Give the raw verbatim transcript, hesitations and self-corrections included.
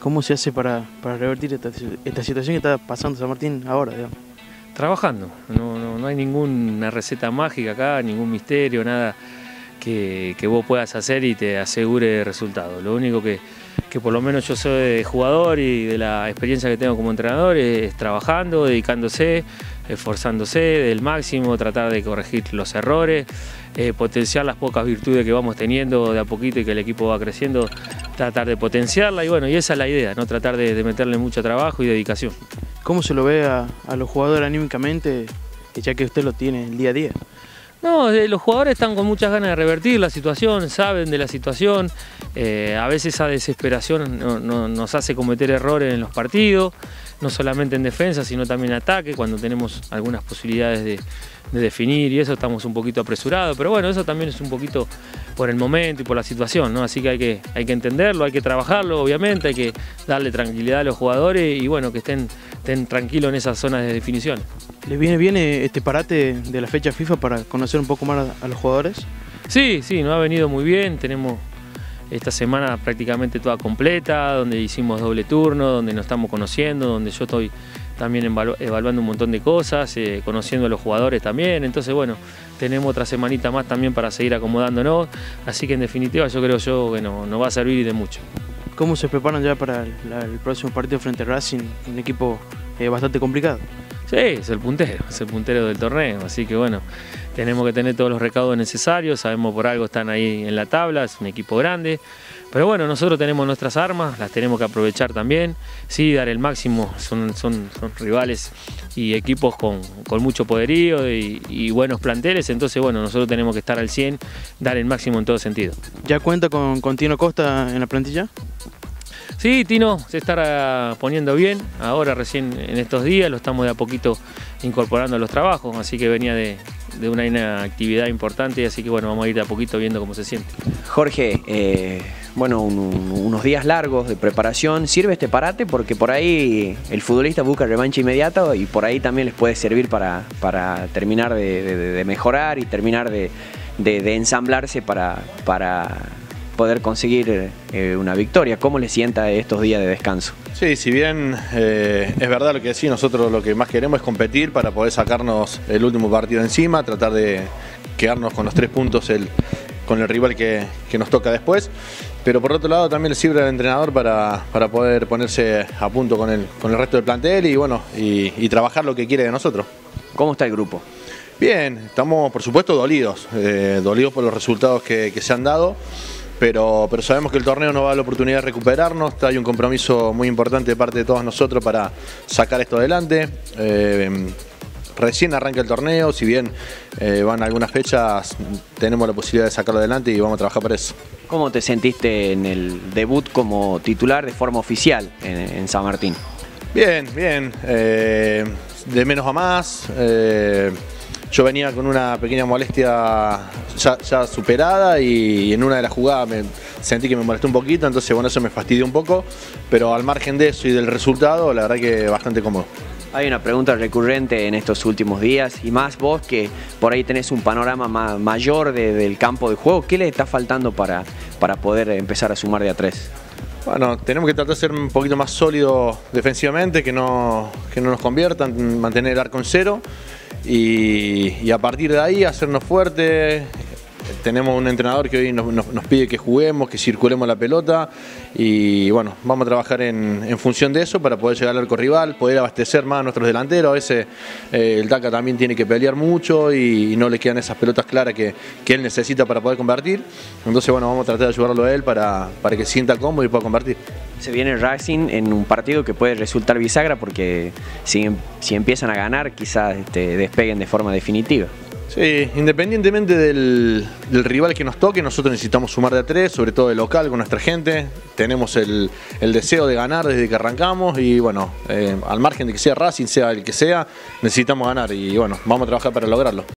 ¿Cómo se hace para, para revertir esta, esta situación que está pasando San Martín ahora, digamos? Trabajando, no, no, no hay ninguna receta mágica acá, ningún misterio, nada que, que vos puedas hacer y te asegure resultado. Lo único que, que por lo menos yo soy de jugador y de la experiencia que tengo como entrenador es, es trabajando, dedicándose, esforzándose del máximo, tratar de corregir los errores, eh, potenciar las pocas virtudes que vamos teniendo de a poquito y que el equipo va creciendo, tratar de potenciarla y bueno, y esa es la idea, ¿no? Tratar de, de meterle mucho trabajo y dedicación. ¿Cómo se lo ve a, a los jugadores anímicamente, ya que usted lo tiene el día a día? No, eh, los jugadores están con muchas ganas de revertir la situación, saben de la situación, eh, a veces esa desesperación no, no, nos hace cometer errores en los partidos, no solamente en defensa, sino también en ataque, cuando tenemos algunas posibilidades de, de definir y eso estamos un poquito apresurados, pero bueno, eso también es un poquito por el momento y por la situación, ¿no? Así que hay que, hay que entenderlo, hay que trabajarlo, obviamente, hay que darle tranquilidad a los jugadores y bueno, que estén, estén tranquilos en esas zonas de definición. ¿Les viene bien este parate de la fecha FIFA para conocer un poco más a los jugadores? Sí, sí, nos ha venido muy bien, tenemos esta semana prácticamente toda completa, donde hicimos doble turno, donde nos estamos conociendo, donde yo estoy también evaluando un montón de cosas, eh, conociendo a los jugadores también, entonces bueno, tenemos otra semanita más también para seguir acomodándonos, así que en definitiva yo creo yo que no, nos va a servir de mucho. ¿Cómo se preparan ya para la, el próximo partido frente a Racing, un equipo eh, bastante complicado? Sí, es el puntero, es el puntero del torneo, así que bueno, tenemos que tener todos los recaudos necesarios, sabemos por algo están ahí en la tabla, es un equipo grande, pero bueno, nosotros tenemos nuestras armas, las tenemos que aprovechar también, sí, dar el máximo, son, son, son rivales y equipos con, con mucho poderío y, y buenos planteles, entonces bueno, nosotros tenemos que estar al cien, dar el máximo en todo sentido. ¿Ya cuenta con, con Tino Costa en la plantilla? Sí, Tino se está poniendo bien, ahora recién en estos días lo estamos de a poquito incorporando a los trabajos, así que venía de, de una, una actividad importante, así que bueno, vamos a ir de a poquito viendo cómo se siente. Jorge, eh, bueno, un, unos días largos de preparación, ¿sirve este parate? Porque por ahí el futbolista busca revancha inmediata y por ahí también les puede servir para, para terminar de, de, de mejorar y terminar de, de, de ensamblarse para... para poder conseguir eh, una victoria. ¿Cómo le sienta estos días de descanso? Sí, si bien eh, es verdad lo que decís, nosotros lo que más queremos es competir para poder sacarnos el último partido encima, tratar de quedarnos con los tres puntos el, con el rival que, que nos toca después, pero por otro lado también le sirve al entrenador para, para poder ponerse a punto con el, con el resto del plantel y bueno, y, y trabajar lo que quiere de nosotros. ¿Cómo está el grupo? Bien, estamos por supuesto dolidos, eh, dolidos por los resultados que, que se han dado. Pero, pero sabemos que el torneo nos va a dar la oportunidad de recuperarnos, hay un compromiso muy importante de parte de todos nosotros para sacar esto adelante. Eh, recién arranca el torneo, si bien eh, van algunas fechas, tenemos la posibilidad de sacarlo adelante y vamos a trabajar para eso. ¿Cómo te sentiste en el debut como titular de forma oficial en, en San Martín? Bien, bien, eh, de menos a más. Eh, Yo venía con una pequeña molestia ya, ya superada y en una de las jugadas me sentí que me molestó un poquito, entonces bueno, eso me fastidió un poco, pero al margen de eso y del resultado, la verdad que bastante cómodo. Hay una pregunta recurrente en estos últimos días y más vos que por ahí tenés un panorama ma mayor de, del campo de juego, ¿qué le está faltando para, para poder empezar a sumar de a tres? Bueno, tenemos que tratar de ser un poquito más sólidos defensivamente, que no, que no nos conviertan, mantener el arco en cero. Y, y a partir de ahí hacernos fuertes. Tenemos un entrenador que hoy nos, nos, nos pide que juguemos, que circulemos la pelota y bueno, vamos a trabajar en, en función de eso para poder llegar al arco rival, poder abastecer más a nuestros delanteros. A veces eh, el Taca también tiene que pelear mucho y, y no le quedan esas pelotas claras que, que él necesita para poder convertir. Entonces bueno, vamos a tratar de ayudarlo a él para, para que se sienta cómodo y pueda convertir. Se viene Racing en un partido que puede resultar bisagra porque si, si empiezan a ganar quizás este, despeguen de forma definitiva. Sí, independientemente del, del rival que nos toque, nosotros necesitamos sumar de a tres, sobre todo de local con nuestra gente. Tenemos el, el deseo de ganar desde que arrancamos y bueno, eh, al margen de que sea Racing, sea el que sea, necesitamos ganar y bueno, vamos a trabajar para lograrlo.